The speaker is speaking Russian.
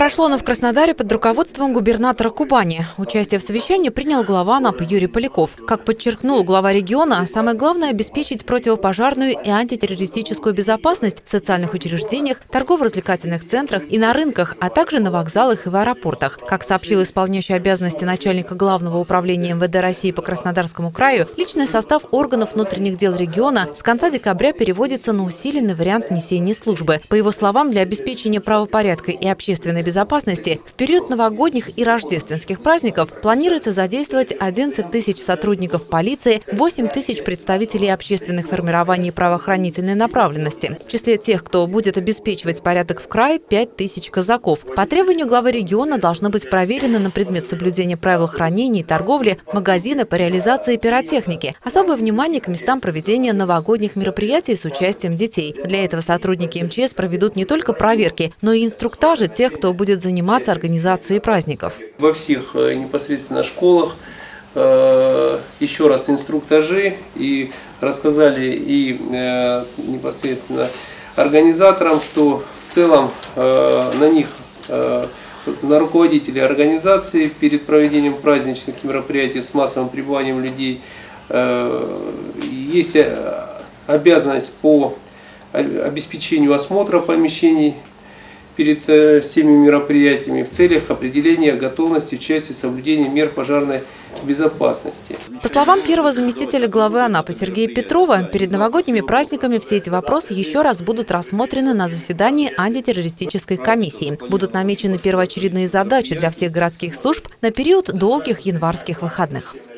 Прошло оно в Краснодаре под руководством губернатора Кубани. Участие в совещании принял глава АНАП Юрий Поляков. Как подчеркнул глава региона, самое главное – обеспечить противопожарную и антитеррористическую безопасность в социальных учреждениях, торгово-развлекательных центрах и на рынках, а также на вокзалах и в аэропортах. Как сообщил исполняющий обязанности начальника Главного управления МВД России по Краснодарскому краю, личный состав органов внутренних дел региона с конца декабря переводится на усиленный вариант несения службы. По его словам, для обеспечения правопорядка и общественной безопасности в период новогодних и рождественских праздников планируется задействовать 11 тысяч сотрудников полиции, 8 тысяч представителей общественных формирований и правоохранительной направленности. В числе тех, кто будет обеспечивать порядок в крае, 5 тысяч казаков. По требованию главы региона должны быть проверены на предмет соблюдения правил хранения и торговли магазины по реализации пиротехники. Особое внимание к местам проведения новогодних мероприятий с участием детей. Для этого сотрудники МЧС проведут не только проверки, но и инструктажи тех, кто будет заниматься организацией праздников. Во всех непосредственно школах еще раз инструктажи и рассказали и непосредственно организаторам, что в целом на них, на руководителей организации перед проведением праздничных мероприятий с массовым пребыванием людей есть обязанность по обеспечению осмотра помещений перед всеми мероприятиями в целях определения готовности в части соблюдения мер пожарной безопасности. По словам первого заместителя главы Анапы Сергея Петрова, перед новогодними праздниками все эти вопросы еще раз будут рассмотрены на заседании антитеррористической комиссии. Будут намечены первоочередные задачи для всех городских служб на период долгих январских выходных.